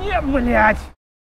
Не, блядь!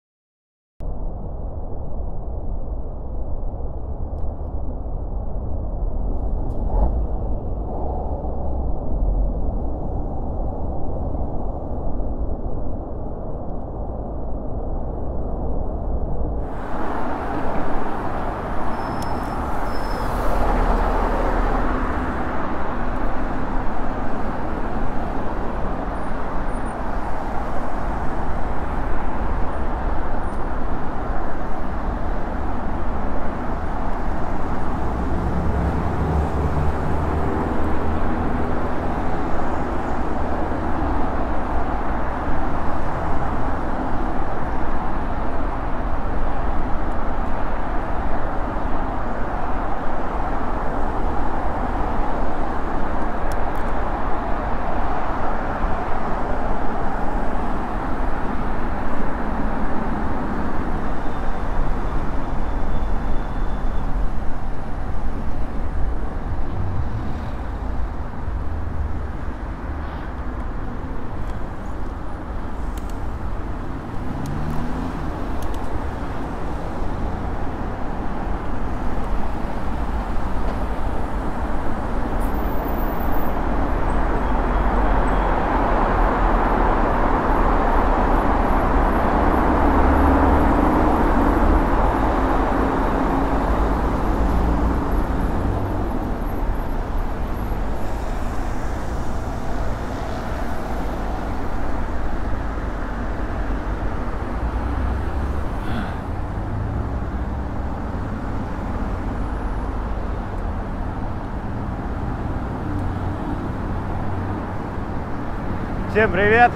Всем привет!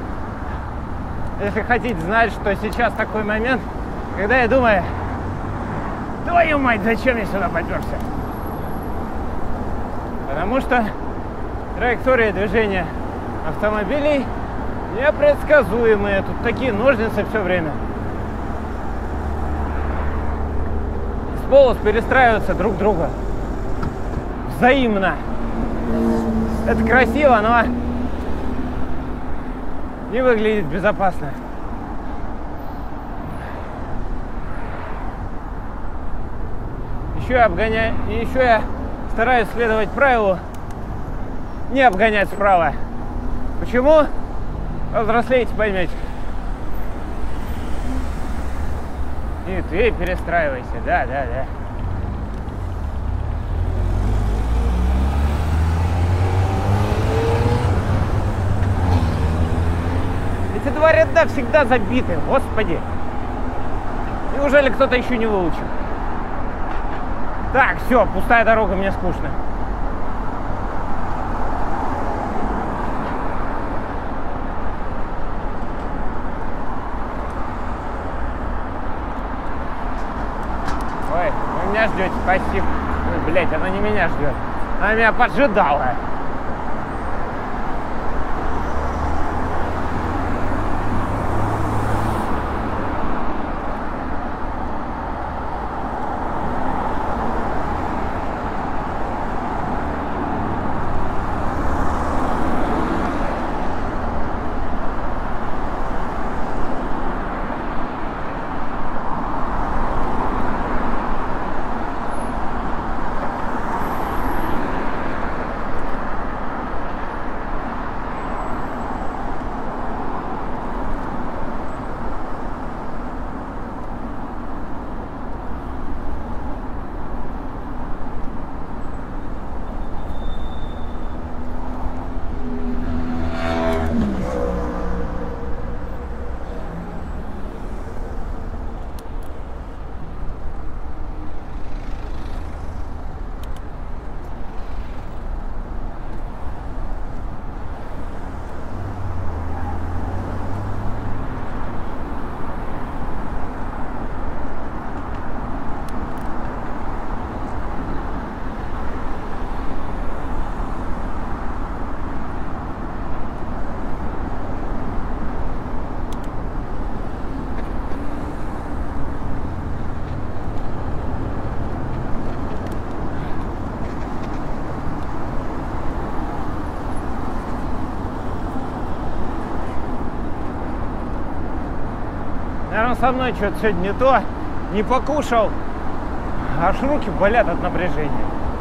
Если хотите знать, что сейчас такой момент, когда я думаю, твою мать, зачем я сюда поперся? Потому что траектория движения автомобилей непредсказуемые. Тут такие ножницы все время. С полос перестраиваются друг друга. Взаимно. Это красиво, но не выглядит безопасно. Еще я стараюсь следовать правилу не обгонять справа. Почему? Повзрослеете, поймете. И ты перестраивайся, да. Эти два ряда всегда забиты, господи. Неужели кто-то еще не выучил? Так, все, пустая дорога, мне скучно. Ой, вы меня ждете, спасибо. Ой, блядь, она не меня ждет. Она меня поджидала. Наверное, со мной что-то сегодня не то. Не покушал. Аж руки болят от напряжения.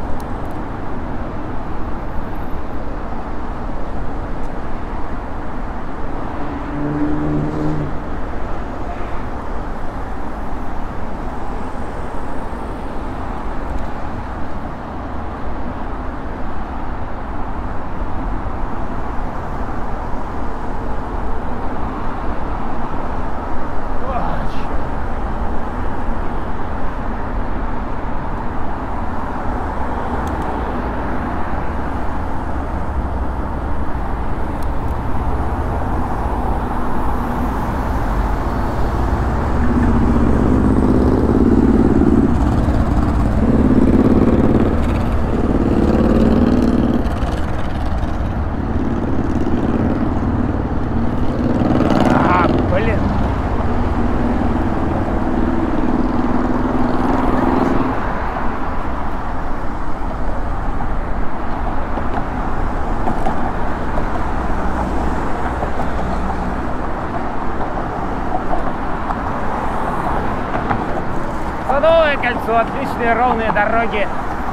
Садовое кольцо, отличные ровные дороги.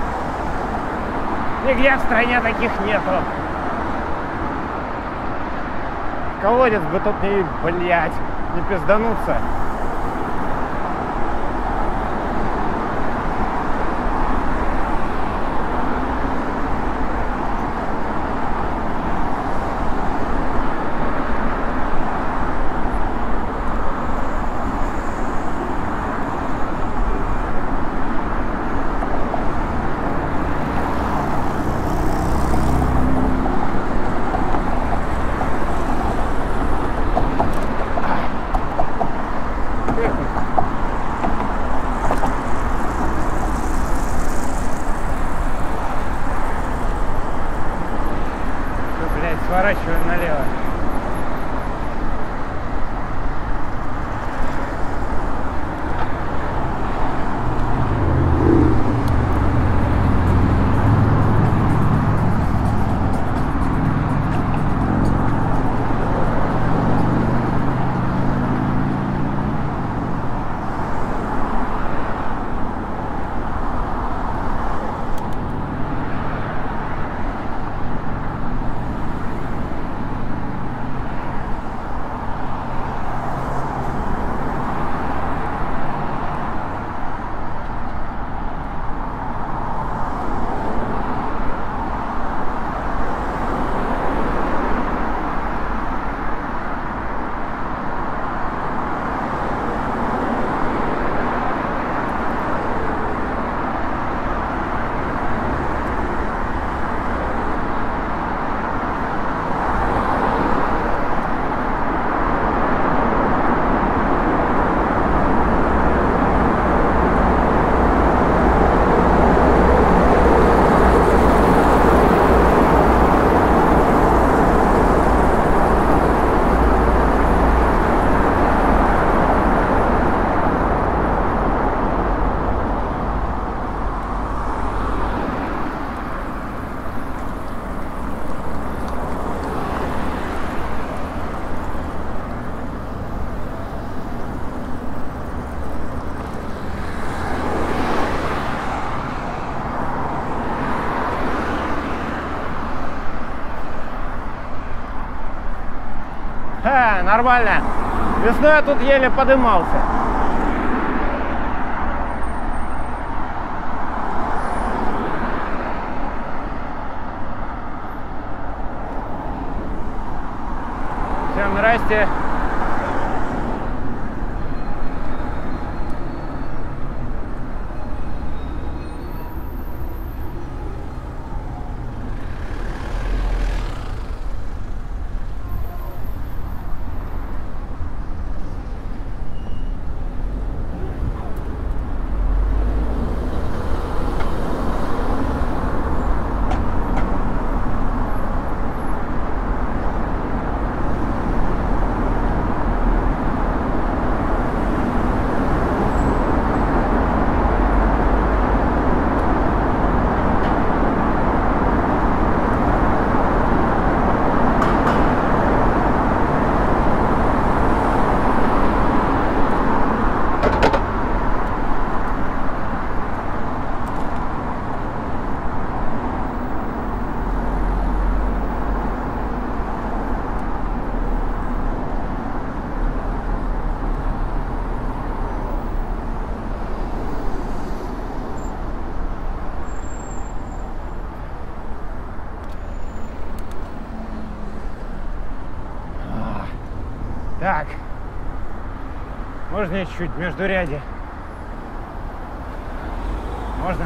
Нигде в стране таких нету. Колодец бы тут не, блять, не пиздануться. Сворачиваем налево. Нормально. Весной я тут еле подымался. Всем здрасте. Так. Можно чуть-чуть междурядье? Можно?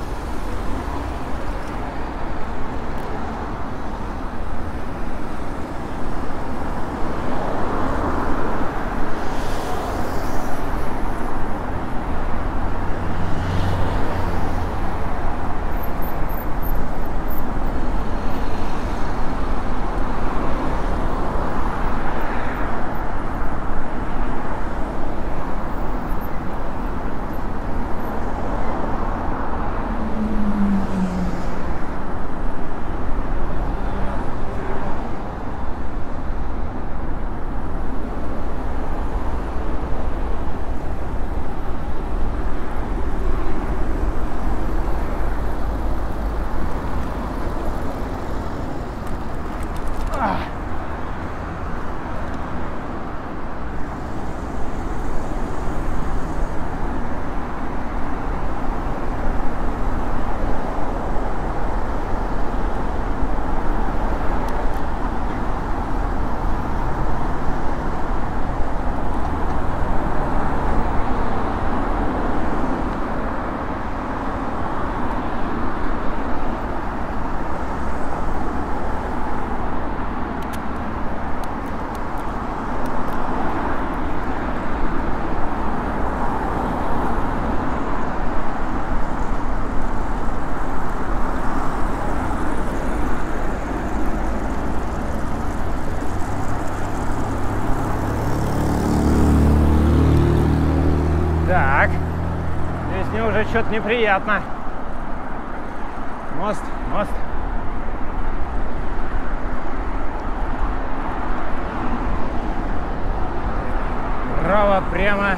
Так, здесь мне уже что-то неприятно. Мост, мост. Право, прямо.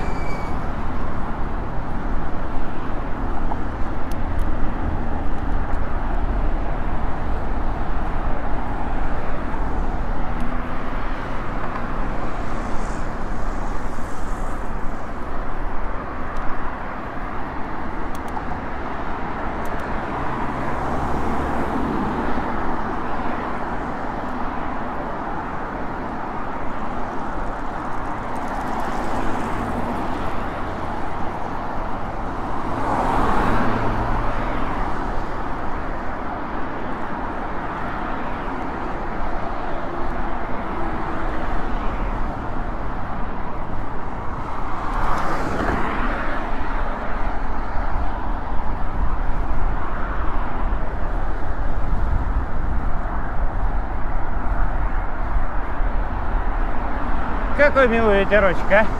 Какой милый ветерочек, а?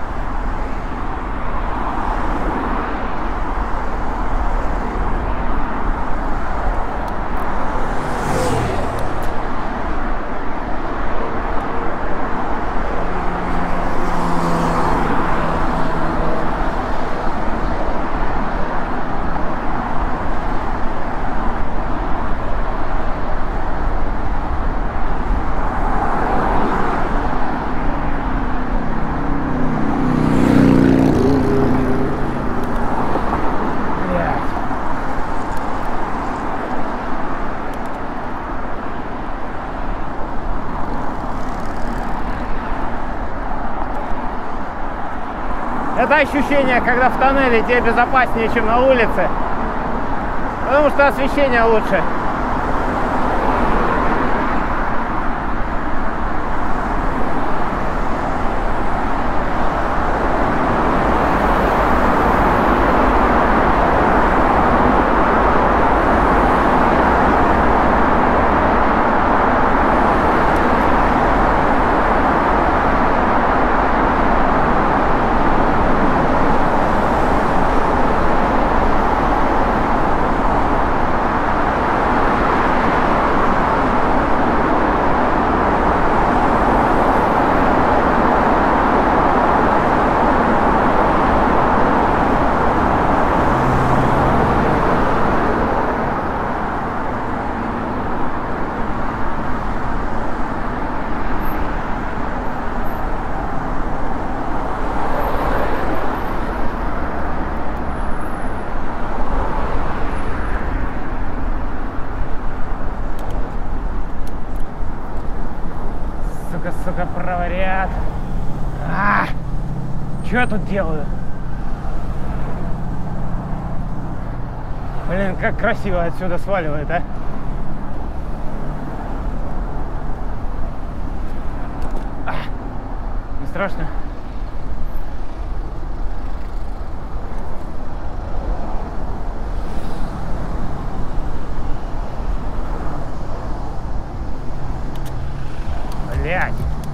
Это ощущение, когда в тоннеле тебе безопаснее, чем на улице, потому что освещение лучше. только, сука, проварят. Что я тут делаю? Блин, как красиво отсюда сваливает, а? Не страшно? Блядь.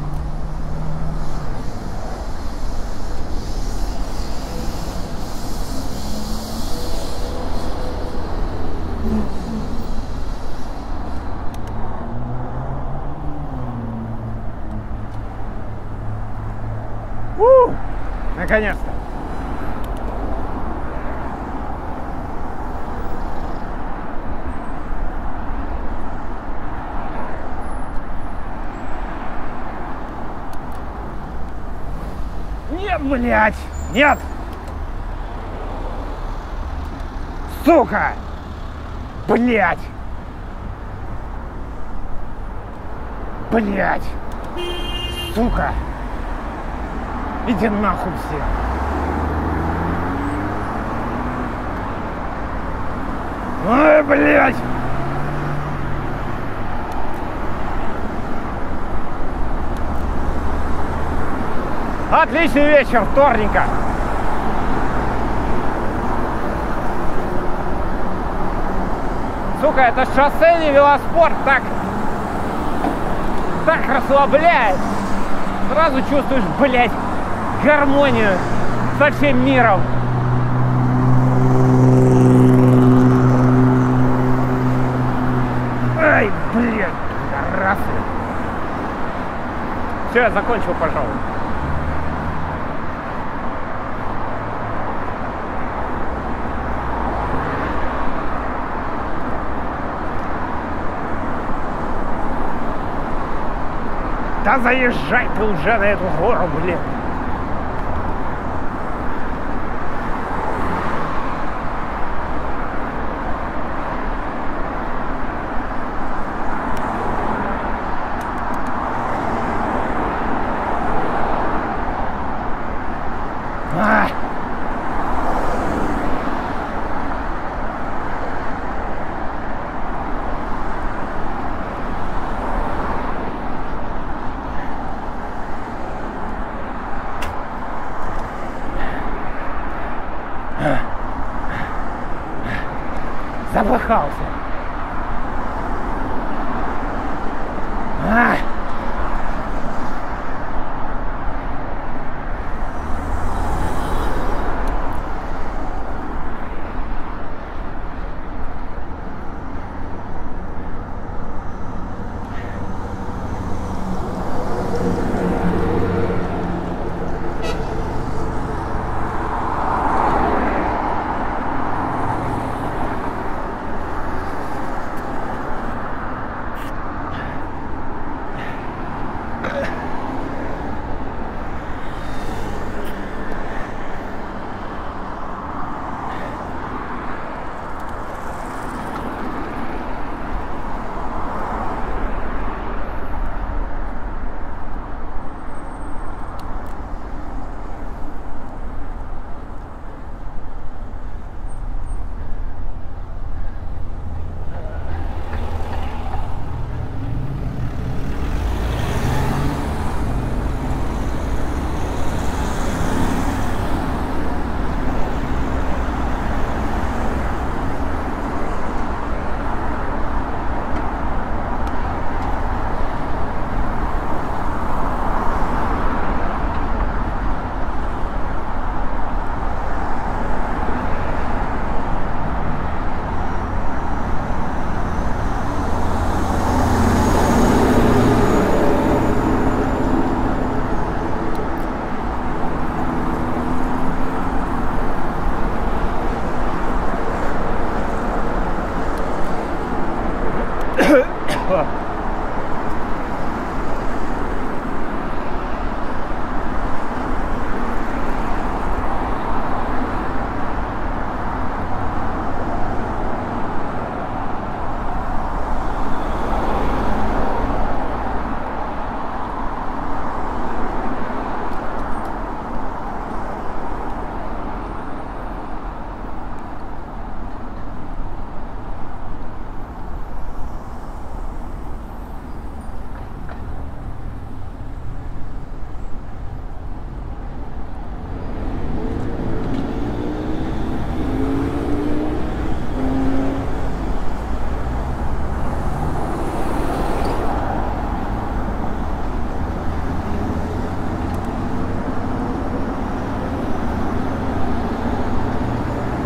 Наконец-то. Нет, блядь! Нет! Сука! Блядь! Блядь! Сука! Иди нахуй все! Ой, блядь! Отличный вечер вторника! Сука, это шоссейный велоспорт так расслабляет. Сразу чувствуешь, блядь, гармонию со всем миром. Ай, блядь, пидорасы. Все, я закончил, пожалуй. Да заезжай ты уже на эту гору, блин. Запыхался.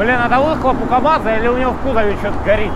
Блин, это выхлоп у КамАЗа или у него в кузове что-то горит?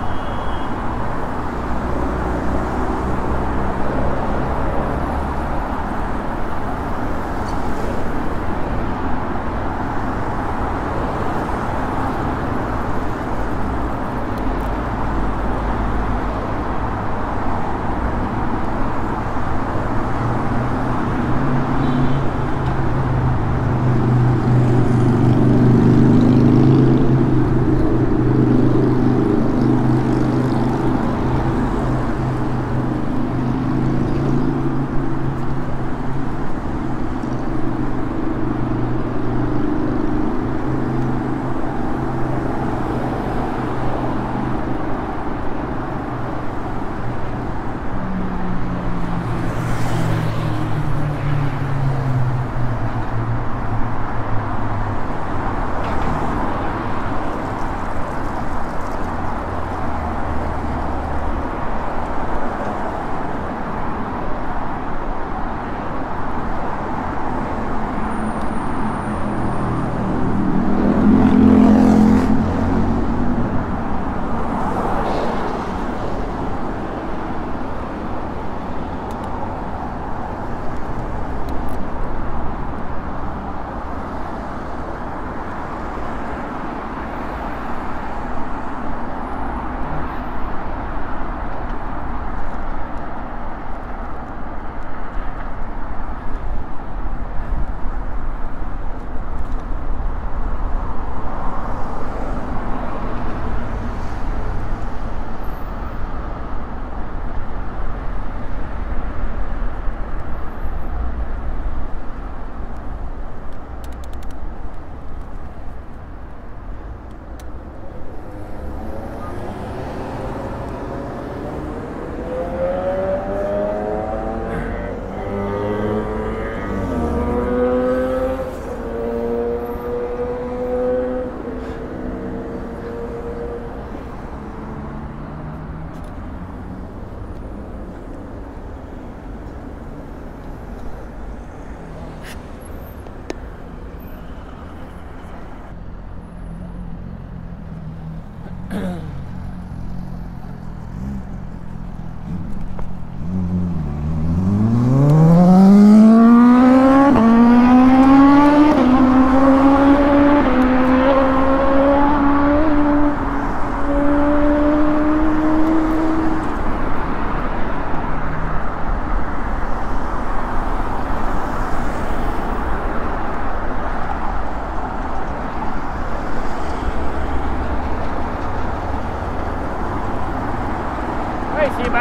Спасибо.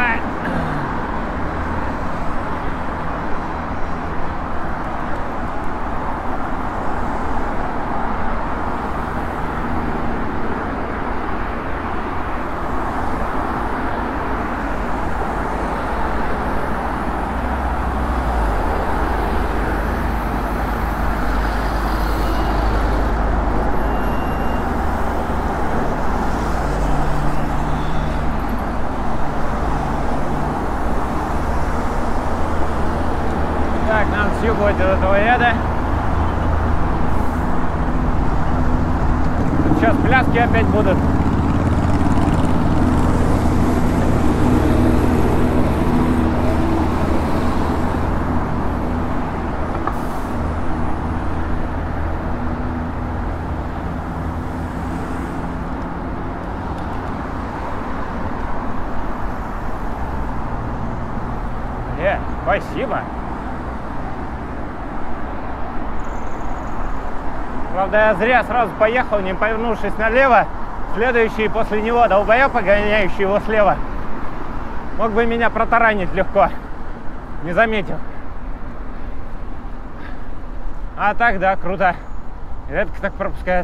Так, надо съебывать от этого ряда. Сейчас пляски опять будут. Спасибо. Правда, я зря сразу поехал, не повернувшись налево. Следующий после него долбоеб, погоняющий его слева, мог бы меня протаранить легко. Не заметил. А так, да, круто. Редко так пропускают.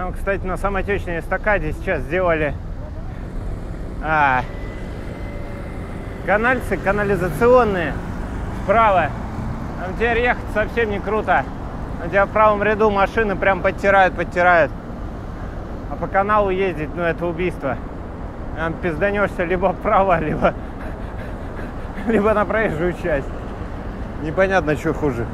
Там, кстати, на самотечной эстакаде сейчас сделали канальцы канализационные справа. Там теперь ехать совсем не круто. У тебя в правом ряду машины прям подтирают. А по каналу ездить, ну это убийство. Там пизданешься либо вправо, либо на проезжую часть. Непонятно, что хуже.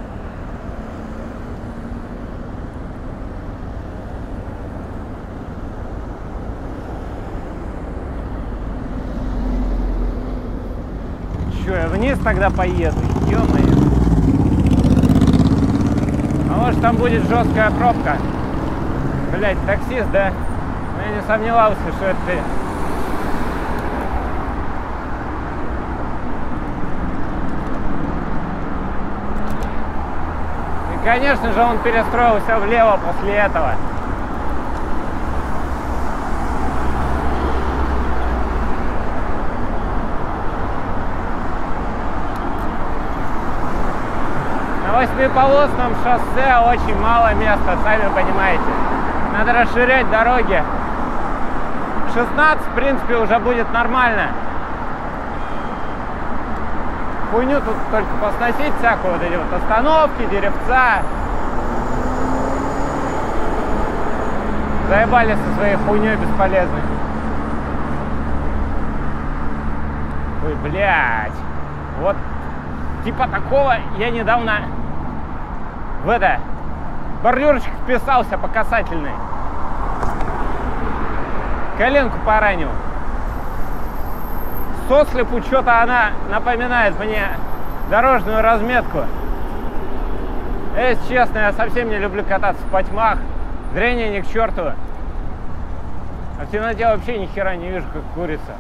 Че, я вниз тогда поеду? Ё-моё. А может там будет жесткая пробка? Блять, таксист, да? Но я не сомневался, что это ты. И, конечно же, он перестроился влево после этого. На 8-полосном шоссе очень мало места, сами понимаете. Надо расширять дороги. 16, в принципе, уже будет нормально. Хуйню тут только посносить всякую, вот эти вот остановки, деревца. Заебали со своей хуйней бесполезной. Ой, блядь. Вот типа такого я недавно в бордюрчик вписался по касательной. Коленку поранил. Сослепу что-то она напоминает мне дорожную разметку. Если честно, я совсем не люблю кататься в потьмах. Зрение ни к черту. А в темноте вообще ни хера не вижу, как курица.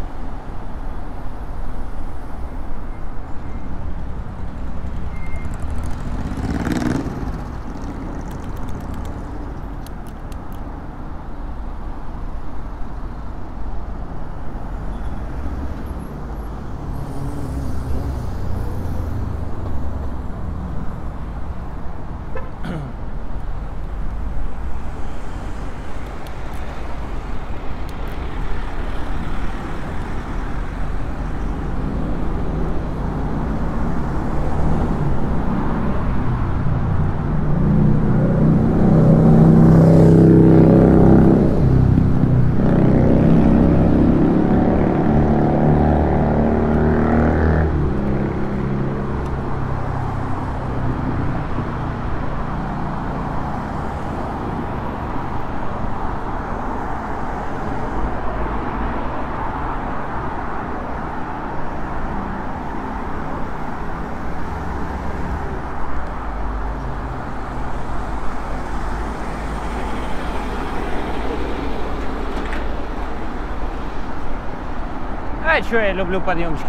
А что я люблю подъемчики?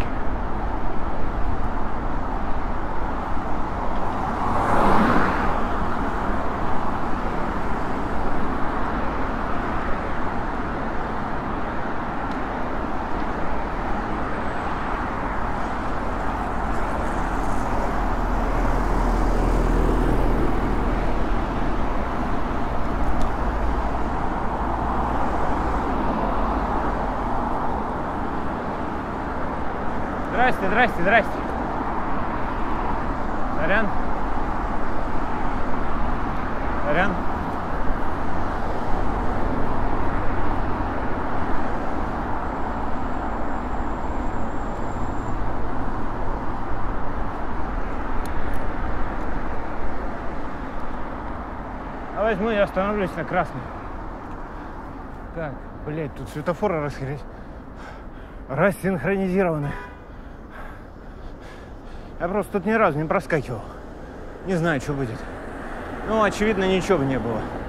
Здрасте. Сорян. А возьму и остановлюсь на красный. Так, блядь, тут светофоры рассинхронизированы. Я просто тут ни разу не проскакивал. Не знаю, что будет. Ну, очевидно, ничего бы не было.